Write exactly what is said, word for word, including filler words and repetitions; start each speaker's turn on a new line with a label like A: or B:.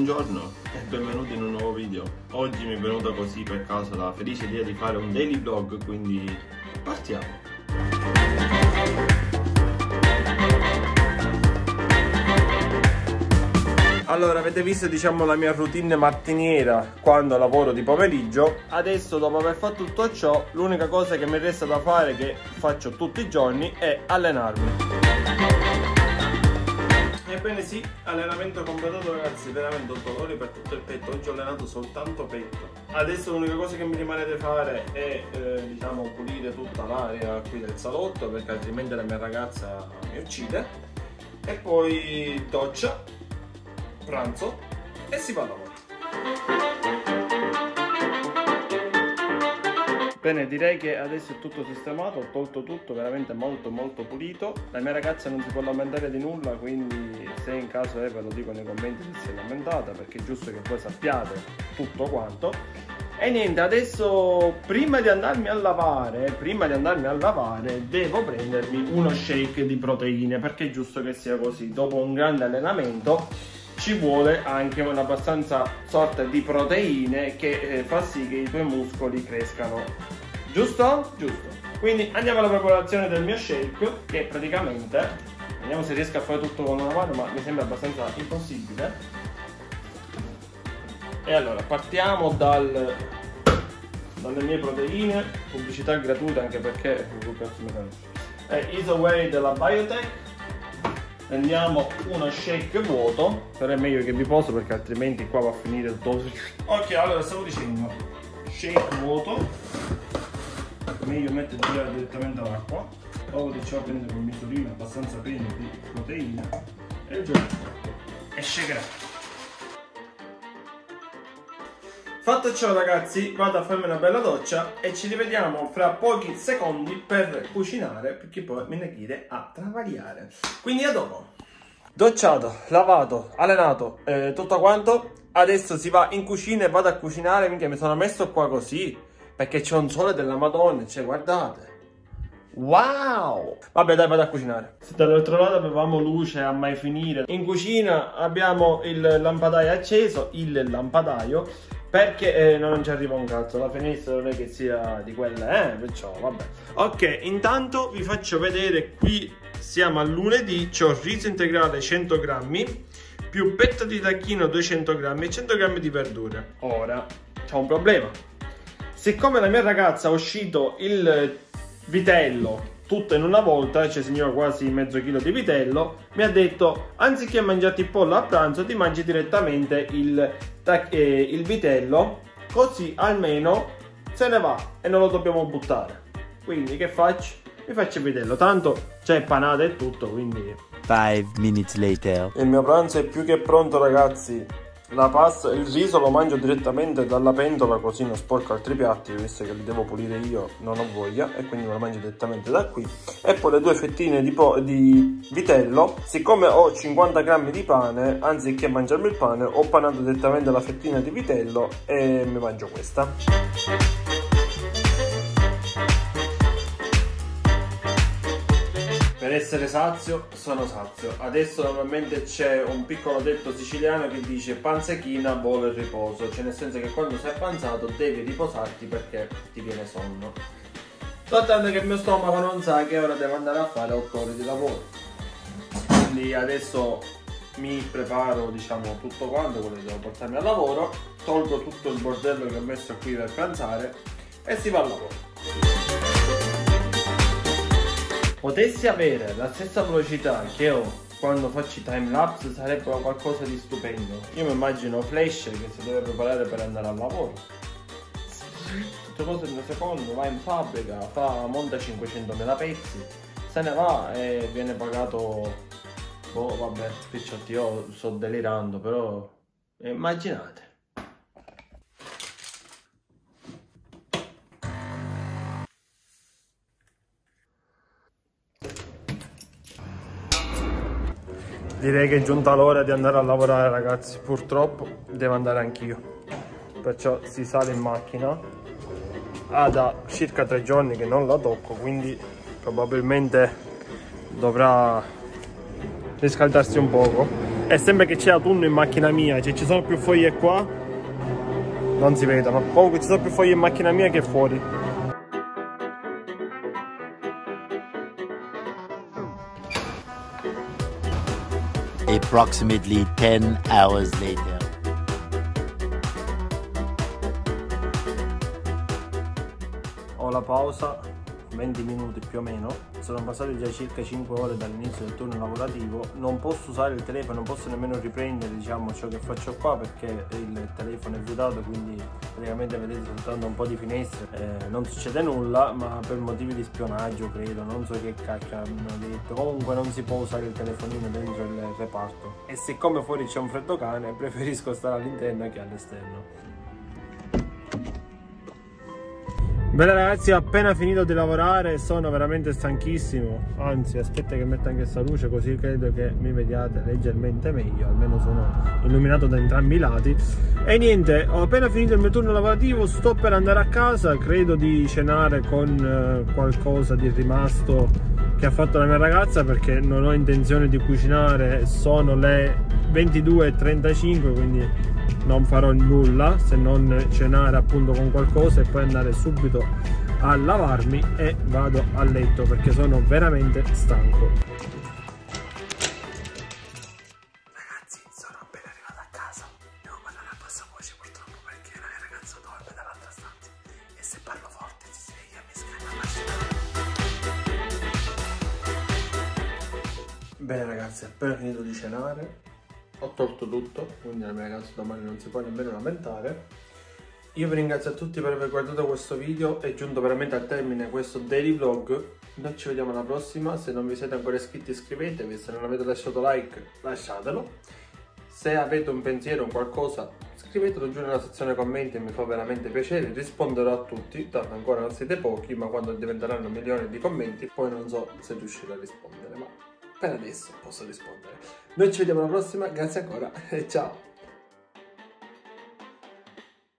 A: buongiorno e benvenuti in un nuovo video. Oggi mi è venuta così per caso la felice idea di fare un daily vlog, quindi partiamo. Allora, avete visto diciamo la mia routine mattiniera quando lavoro di pomeriggio. Adesso, dopo aver fatto tutto ciò, l'unica cosa che mi resta da fare, che faccio tutti i giorni, è allenarmi. Ebbene sì, allenamento completato ragazzi, veramente ho dolori per tutto il petto. Oggi ho allenato soltanto petto. Adesso l'unica cosa che mi rimane da fare è eh, diciamo pulire tutta l'area qui del salotto, perché altrimenti la mia ragazza mi uccide. E poi doccia, pranzo e si va a lavoro. Bene, direi che adesso è tutto sistemato, ho tolto tutto, veramente molto molto pulito. La mia ragazza non si può lamentare di nulla, quindi se in caso è, ve lo dico nei commenti se si è lamentata, perché è giusto che voi sappiate tutto quanto. E niente, adesso prima di andarmi a lavare, prima di andarmi a lavare, devo prendermi uno shake di proteine, perché è giusto che sia così. Dopo un grande allenamento ci vuole anche una abbastanza sorta di proteine che eh, fa sì che i tuoi muscoli crescano. Giusto? Giusto. Quindi andiamo alla preparazione del mio shake, che praticamente, vediamo se riesco a fare tutto con una mano, ma mi sembra abbastanza impossibile. E allora partiamo dal, dalle mie proteine, pubblicità gratuita anche perché è Isoway della Biotech. Prendiamo uno shake vuoto, però è meglio che vi poso perché altrimenti qua va a finire tutto. Ok, allora stavo dicendo, shake vuoto, meglio mettere direttamente l'acqua. Dopo di ciò prendere un misurino abbastanza pieno di proteine e il gioco e shakerà. Fatto ciò ragazzi, vado a farmi una bella doccia e ci rivediamo fra pochi secondi per cucinare, perché poi me ne chiede a travagliare. Quindi a dopo. Docciato, lavato, allenato, eh, tutto quanto. Adesso si va in cucina e vado a cucinare. Minchia, mi sono messo qua così perché c'è un sole della Madonna, cioè guardate. Wow! Vabbè dai, vado a cucinare. Dall'altro lato avevamo luce a mai finire. In cucina abbiamo il lampadaio acceso, il lampadaio, perché eh, non ci arriva un cazzo, la finestra non è che sia di quelle, eh, perciò vabbè. Ok, intanto vi faccio vedere, qui siamo a lunedì, c'ho riso integrale cento grammi, più petto di tacchino duecento grammi e cento grammi di verdure. Ora, c'ho un problema. Siccome la mia ragazza ha uscito il vitello tutto in una volta, cioè signora quasi mezzo chilo di vitello, mi ha detto anziché mangiarti il pollo a pranzo ti mangi direttamente il, eh, il vitello, così almeno se ne va e non lo dobbiamo buttare. Quindi che faccio? Mi faccio il vitello, tanto c'è panata e tutto, quindi
B: five minutes later.
A: Il mio pranzo è più che pronto ragazzi. La pasta, il riso lo mangio direttamente dalla pentola, così non sporco altri piatti, visto che li devo pulire io, non ho voglia, e quindi me lo mangio direttamente da qui. E poi le due fettine di, di vitello, siccome ho cinquanta grammi di pane, anziché mangiarmi il pane, ho panato direttamente la fettina di vitello e mi mangio questa. Per essere sazio, sono sazio. Adesso normalmente c'è un piccolo detto siciliano che dice panzechina vuole il riposo, cioè nel senso che quando sei appanzato devi riposarti perché ti viene sonno. Soltanto che il mio stomaco non sa che ora devo andare a fare otto ore di lavoro. Quindi adesso mi preparo diciamo tutto quanto, quello che devo portarmi al lavoro, tolgo tutto il bordello che ho messo qui per pranzare e si va al lavoro. Potessi avere la stessa velocità che ho quando faccio i time lapse sarebbe qualcosa di stupendo. Io mi immagino Flash che si deve preparare per andare al lavoro, tutte cose in un secondo, va in fabbrica, fa, monta cinquecentomila pezzi, se ne va e viene pagato. Boh, vabbè, picciotti, io sto delirando, però immaginate. Direi che è giunta l'ora di andare a lavorare ragazzi, purtroppo devo andare anch'io, perciò si sale in macchina. Ha da circa tre giorni che non la tocco, quindi probabilmente dovrà riscaldarsi un poco. E sembra che c'è autunno in macchina mia, cioè ci sono più foglie qua, non si vedono, comunque ci sono più foglie in macchina mia che fuori.
B: Approximately ten hours later.
A: Ho la pausa, venti minuti più o meno, sono passati già circa cinque ore dall'inizio del turno lavorativo, non posso usare il telefono, non posso nemmeno riprendere, diciamo, ciò che faccio qua perché il telefono è vietato, quindi praticamente vedete soltanto un po' di finestre, eh, non succede nulla, ma per motivi di spionaggio credo, non so che cacchio hanno detto, comunque non si può usare il telefonino dentro il reparto e siccome fuori c'è un freddo cane preferisco stare all'interno che all'esterno. Bene ragazzi, ho appena finito di lavorare, sono veramente stanchissimo, anzi aspetta che metta anche questa luce così credo che mi vediate leggermente meglio, almeno sono illuminato da entrambi i lati. E niente, ho appena finito il mio turno lavorativo, sto per andare a casa, credo di cenare con eh, qualcosa di rimasto che ha fatto la mia ragazza perché non ho intenzione di cucinare, sono le ventidue e trentacinque, quindi non farò nulla se non cenare appunto con qualcosa e poi andare subito a lavarmi e vado a letto perché sono veramente stanco. Ragazzi, sono appena arrivato a casa, devo parlare a bassa voce purtroppo perché la mia ragazza dorme dall'altra stanza e se parlo forte si sveglia e mi scarica la scena. Bene ragazzi, appena finito di cenare, ho tolto tutto, quindi la mia ragazza domani non si può nemmeno lamentare. Io vi ringrazio a tutti per aver guardato questo video, è giunto veramente al termine questo daily vlog. Noi ci vediamo alla prossima, se non vi siete ancora iscritti iscrivetevi, se non avete lasciato like lasciatelo. Se avete un pensiero o qualcosa scrivetelo giù nella sezione commenti, mi fa veramente piacere, risponderò a tutti, tanto ancora non siete pochi, ma quando diventeranno milioni di commenti poi non so se riuscirò a rispondere, ma per adesso posso rispondere. Noi ci vediamo alla prossima, grazie ancora e ciao!